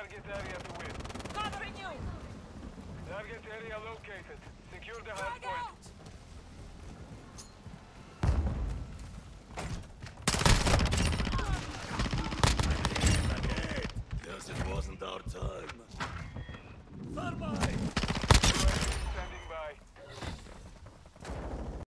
target area to win. Covering you! Target area located. Secure the hard point. Guess it wasn't our time. Thermite! Standing by.